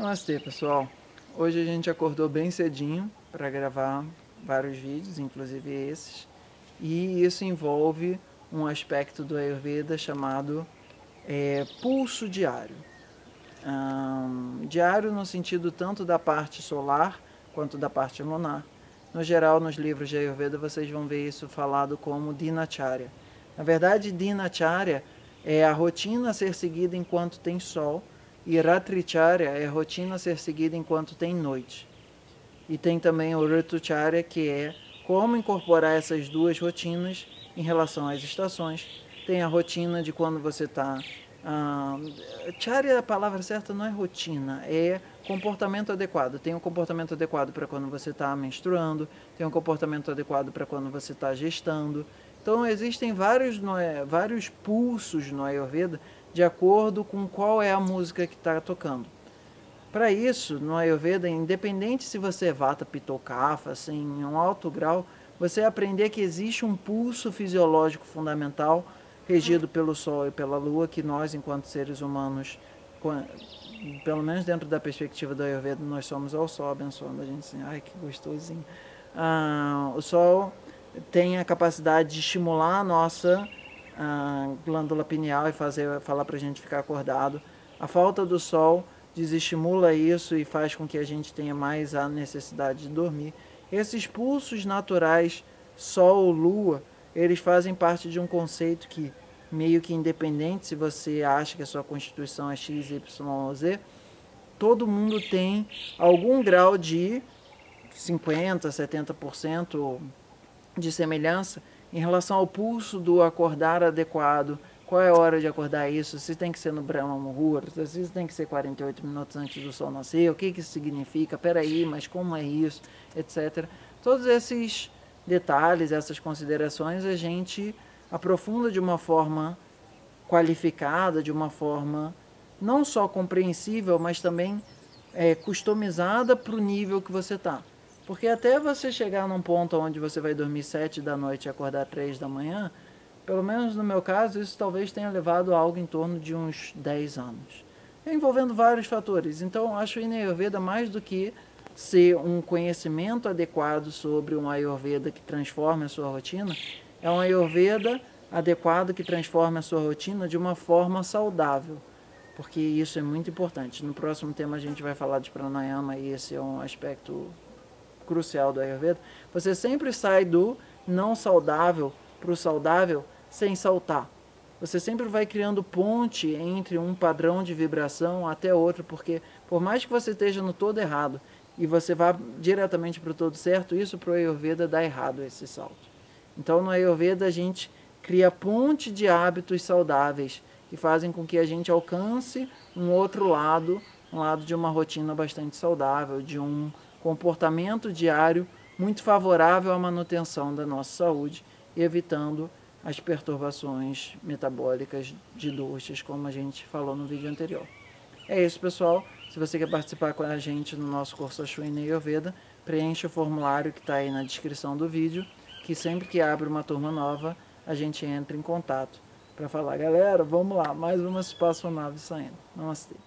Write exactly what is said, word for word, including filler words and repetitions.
Namastê, pessoal. Hoje a gente acordou bem cedinho para gravar vários vídeos, inclusive esses, e isso envolve um aspecto do Ayurveda chamado é, pulso diário. Um, diário no sentido tanto da parte solar quanto da parte lunar. No geral, nos livros de Ayurveda vocês vão ver isso falado como Dinacharya. Na verdade, Dinacharya é a rotina a ser seguida enquanto tem sol, e Ratricharya é a rotina a ser seguida enquanto tem noite. E tem também o Ritucharya, que é como incorporar essas duas rotinas em relação às estações. Tem a rotina de quando você está... Ah, charya, a palavra certa não é rotina, é comportamento adequado. Tem um comportamento adequado para quando você está menstruando, tem um comportamento adequado para quando você está gestando. Então existem vários, vários pulsos no Ayurveda de acordo com qual é a música que está tocando. Para isso, no Ayurveda, independente se você é Vata, Pitta ou Kapha, assim, em um alto grau, você aprender que existe um pulso fisiológico fundamental regido pelo Sol e pela Lua, que nós, enquanto seres humanos, pelo menos dentro da perspectiva do Ayurveda, nós somos ao Sol abençoando a gente assim, ai que gostosinho. Ah, o Sol tem a capacidade de estimular a nossa a glândula pineal e fazer, falar para a gente ficar acordado. A falta do sol desestimula isso e faz com que a gente tenha mais a necessidade de dormir. Esses pulsos naturais, sol, lua, eles fazem parte de um conceito que, meio que independente se você acha que a sua constituição é X, Y ou Z, todo mundo tem algum grau de cinquenta por cento, setenta por cento de semelhança em relação ao pulso do acordar adequado. Qual é a hora de acordar isso? Se tem que ser no Brahma Muhurta, se tem que ser quarenta e oito minutos antes do sol nascer, o que, que isso significa? Peraí, mas como é isso? Etc. Todos esses detalhes, essas considerações, a gente aprofunda de uma forma qualificada, de uma forma não só compreensível, mas também é, customizada para o nível que você está. Porque até você chegar num ponto onde você vai dormir sete da noite e acordar três da manhã, pelo menos no meu caso, isso talvez tenha levado a algo em torno de uns dez anos. Envolvendo vários fatores. Então, acho o Ayurveda mais do que ser um conhecimento adequado sobre um Ayurveda que transforme a sua rotina, é um Ayurveda adequado que transforme a sua rotina de uma forma saudável. Porque isso é muito importante. No próximo tema a gente vai falar de pranayama e esse é um aspecto crucial do Ayurveda. Você sempre sai do não saudável para o saudável sem saltar. Você sempre vai criando ponte entre um padrão de vibração até outro, porque por mais que você esteja no todo errado e você vá diretamente para o todo certo, isso para o Ayurveda dá errado esse salto. Então no Ayurveda a gente cria ponte de hábitos saudáveis que fazem com que a gente alcance um outro lado, um lado de uma rotina bastante saudável, de um comportamento diário muito favorável à manutenção da nossa saúde, evitando as perturbações metabólicas de doxas, como a gente falou no vídeo anterior. É isso, pessoal. Se você quer participar com a gente no nosso curso Ashwini Ayurveda, preencha o formulário que está aí na descrição do vídeo, que sempre que abre uma turma nova, a gente entra em contato para falar, galera, vamos lá, mais uma espaçonave saindo. Namastê.